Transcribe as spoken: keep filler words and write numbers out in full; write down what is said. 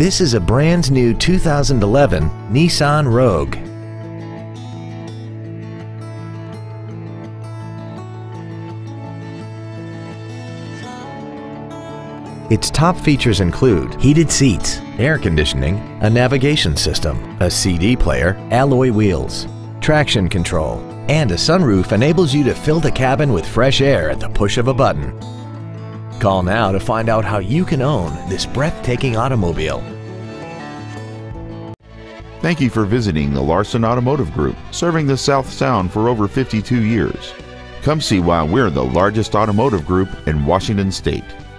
This is a brand new two thousand eleven Nissan Rogue. Its top features include heated seats, air conditioning, a navigation system, a C D player, alloy wheels, traction control, and a sunroof enables you to fill the cabin with fresh air at the push of a button. Call now to find out how you can own this breathtaking automobile. Thank you for visiting the Larson Automotive Group, serving the South Sound for over fifty-two years. Come see why we're the largest automotive group in Washington State.